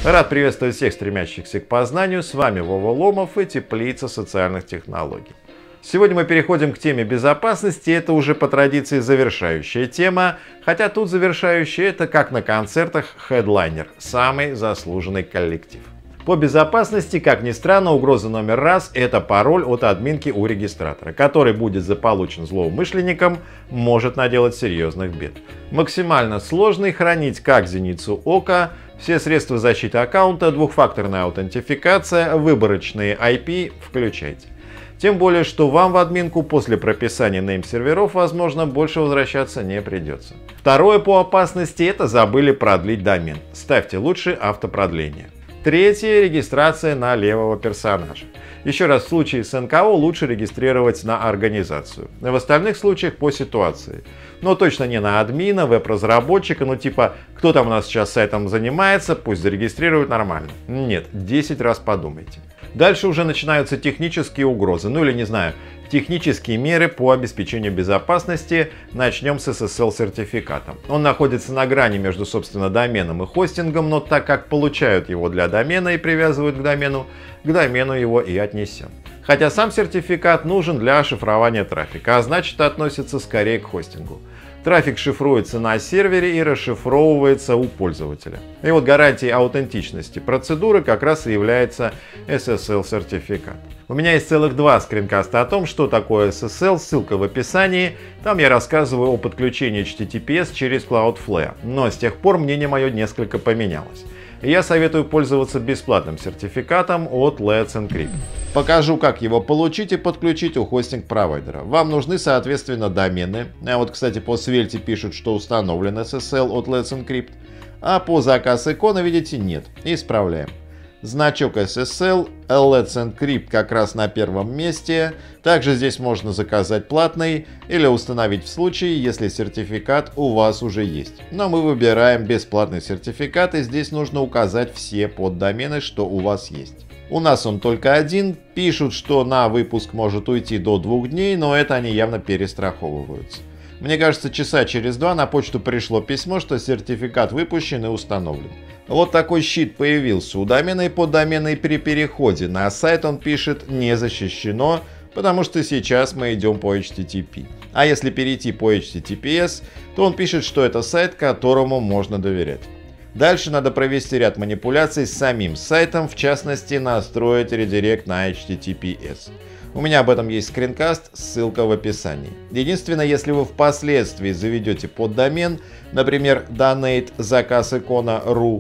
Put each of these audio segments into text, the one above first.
Рад приветствовать всех стремящихся к познанию. С вами Вова Ломов и Теплица социальных технологий. Сегодня мы переходим к теме безопасности. Это уже по традиции завершающая тема. Хотя тут завершающая — это как на концертах хедлайнер. Самый заслуженный коллектив. По безопасности, как ни странно, угроза номер раз — это пароль от админки у регистратора, который будет заполучен злоумышленником, может наделать серьезных бед. Максимально сложный, хранить как зеницу ока, все средства защиты аккаунта, двухфакторная аутентификация, выборочные IP включайте. Тем более, что вам в админку после прописания нейм-серверов, возможно, больше возвращаться не придется. Второе по опасности — это забыли продлить домен. Ставьте лучше автопродление. Третье — регистрация на левого персонажа. Еще раз, в случае с НКО лучше регистрировать на организацию. В остальных случаях по ситуации. Но точно не на админа, веб-разработчика, ну типа, кто там у нас сейчас сайтом занимается, пусть зарегистрируют нормально. Нет, 10 раз подумайте. Дальше уже начинаются технические угрозы, ну или не знаю, технические меры по обеспечению безопасности. Начнем с SSL-сертификатом. Он находится на грани между, собственно, доменом и хостингом, но так как получают его для домена и привязывают к домену его и отнесем. Хотя сам сертификат нужен для шифрования трафика, а значит относится скорее к хостингу. Трафик шифруется на сервере и расшифровывается у пользователя. И вот гарантией аутентичности процедуры как раз и является SSL-сертификат. У меня есть целых 2 скринкаста о том, что такое SSL, ссылка в описании. Там я рассказываю о подключении HTTPS через Cloudflare. Но с тех пор мнение мое несколько поменялось. И я советую пользоваться бесплатным сертификатом от Let's Encrypt. Покажу, как его получить и подключить у хостинг-провайдера. Вам нужны, соответственно, домены. А вот, кстати, по Svelte пишут, что установлен SSL от Let's Encrypt. А по заказ икона, видите, нет. Исправляем. Значок SSL, Let's Encrypt как раз на первом месте. Также здесь можно заказать платный или установить в случае, если сертификат у вас уже есть. Но мы выбираем бесплатный сертификат, и здесь нужно указать все поддомены, что у вас есть. У нас он только один. Пишут, что на выпуск может уйти до 2 дней, но это они явно перестраховываются. Мне кажется, часа через 2 на почту пришло письмо, что сертификат выпущен и установлен. Вот такой щит появился у домена и поддомена, и при переходе на сайт он пишет «не защищено», потому что сейчас мы идем по HTTP. А если перейти по HTTPS, то он пишет, что это сайт, которому можно доверять. Дальше надо провести ряд манипуляций с самим сайтом, в частности настроить редирект на HTTPS. У меня об этом есть скринкаст, ссылка в описании. Единственное, если вы впоследствии заведете поддомен, например, donate заказ икона.ru,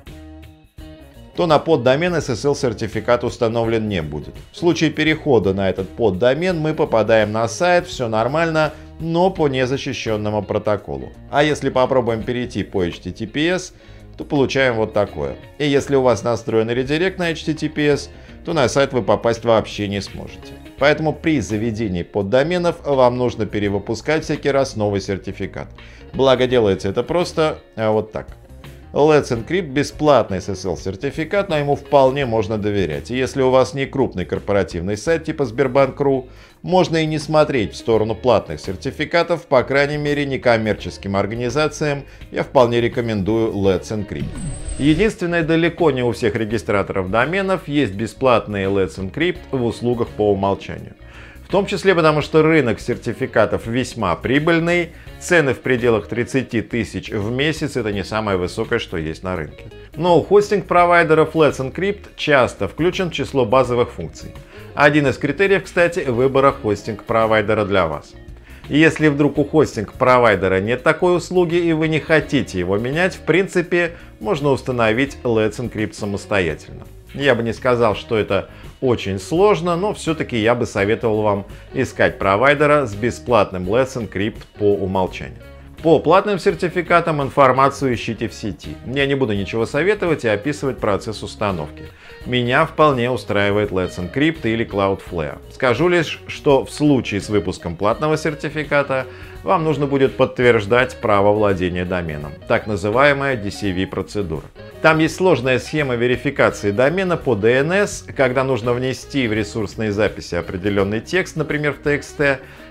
то на поддомен SSL-сертификат установлен не будет. В случае перехода на этот поддомен мы попадаем на сайт, все нормально, но по незащищенному протоколу. А если попробуем перейти по HTTPS, то получаем вот такое. И если у вас настроен редирект на HTTPS, то на сайт вы попасть вообще не сможете. Поэтому при заведении поддоменов вам нужно перевыпускать всякий раз новый сертификат. Благо делается это просто вот так. Let's Encrypt — бесплатный SSL-сертификат, но ему вполне можно доверять. И если у вас не крупный корпоративный сайт типа Сбербанк.ру, можно и не смотреть в сторону платных сертификатов, по крайней мере некоммерческим организациям я вполне рекомендую Let's Encrypt. Единственное, далеко не у всех регистраторов доменов есть бесплатные Let's Encrypt в услугах по умолчанию. В том числе потому, что рынок сертификатов весьма прибыльный, цены в пределах 30 тысяч в месяц — это не самое высокое, что есть на рынке. Но у хостинг-провайдеров Let's Encrypt часто включен в число базовых функций. Один из критериев, кстати, выбора хостинг-провайдера для вас. И если вдруг у хостинг-провайдера нет такой услуги и вы не хотите его менять, в принципе, можно установить Let's Encrypt самостоятельно. Я бы не сказал, что это очень сложно, но все-таки я бы советовал вам искать провайдера с бесплатным Let's Encrypt по умолчанию. По платным сертификатам информацию ищите в сети. Я не буду ничего советовать и описывать процесс установки. Меня вполне устраивает Let's Encrypt или Cloudflare. Скажу лишь, что в случае с выпуском платного сертификата вам нужно будет подтверждать право владения доменом, так называемая DCV-процедура. Там есть сложная схема верификации домена по DNS, когда нужно внести в ресурсные записи определенный текст, например в TXT,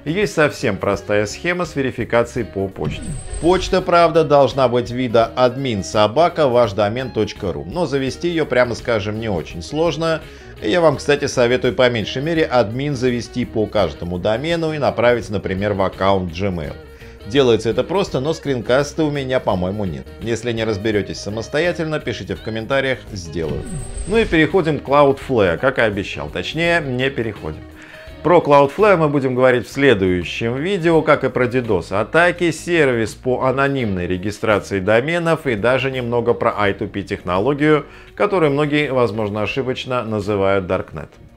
Есть совсем простая схема с верификацией по почте. Почта, правда, должна быть вида admin@вашдомен.ру, но завести ее, прямо скажем, не очень сложно. Я вам, кстати, советую по меньшей мере админ завести по каждому домену и направить, например, в аккаунт Gmail. Делается это просто, но скринкаста у меня, по-моему, нет. Если не разберетесь самостоятельно, пишите в комментариях, сделаю. Ну и переходим к Cloudflare, как и обещал. Точнее, не переходим. Про Cloudflare мы будем говорить в следующем видео, как и про DDoS-атаки, сервис по анонимной регистрации доменов и даже немного про I2P технологию, которую многие, возможно, ошибочно называют Darknet.